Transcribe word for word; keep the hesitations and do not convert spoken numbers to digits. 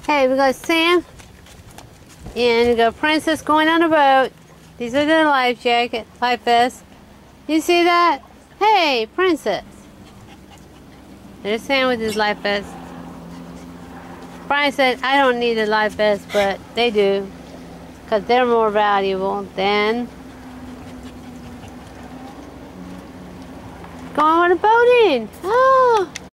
Hey, we got Sam. And we got Princess going on a boat. These are their life jacket, life vests. You see that? Hey, Princess. There's Sam with his life vest. Brian said, I don't need a life vest, but they do. Because they're more valuable than going on a boating. Oh.